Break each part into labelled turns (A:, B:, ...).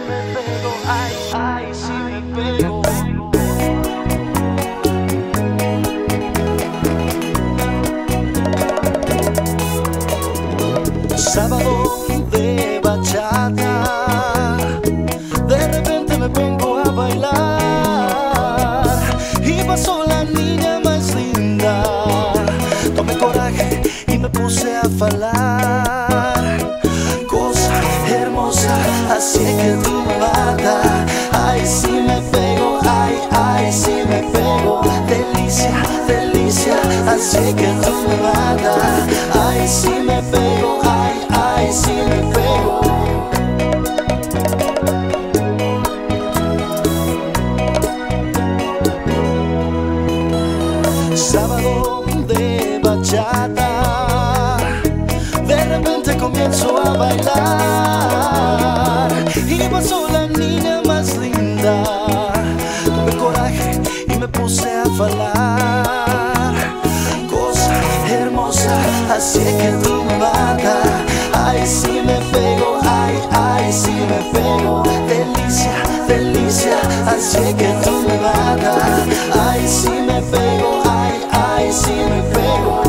A: me pego, ay, ay, si me pego. Sábado de bachata, de repente me pongo a bailar y pasó la niña más linda. Tomé coraje y me puse a falar. Cosa hermosa, así que tú me matas. Ay, si me pego, ay, ay, si me pego. Delicia, delicia, así que tú me matas. Ay, si me pego, ay, ay, si me pego. Sábado de bachata, de repente comienzo a bailar y pasó la niña más linda. Tuve coraje y me puse a falar. Cosa hermosa, así que tú me matas. Ay, si me pego, ay, ay, si me pego. Delicia, delicia, así que tú me matas. Ay, si me pego, ay, ay, si me pego.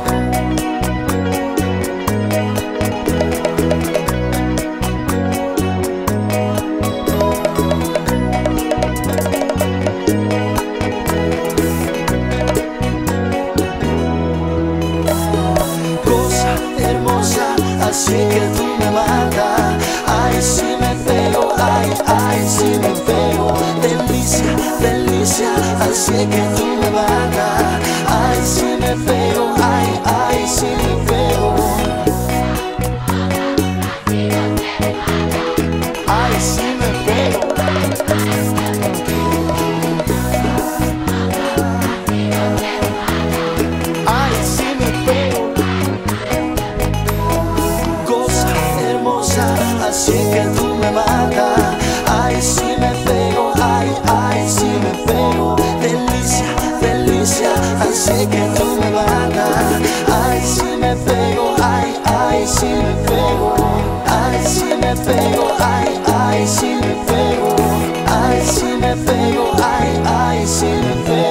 A: Cosa hermosa, así que tú me matas. Ay, si me pego, ay, ay, si me pego. Delicia, delicia, así que tú me matas. Ay, si me pego, ay, ay, si me pego. Ay, si me pego. Ay, si me pego. Cosa hermosa, así que tú me matas. Ay, si me pego, ay, ay, si me pego. Delicia, delicia, así que tú me matas. Ay, si me pego, ay, ay, si me pego. Ay, si me pego, ay, ay, si me pego. Ay, si me pego, ay, ay, si me pego.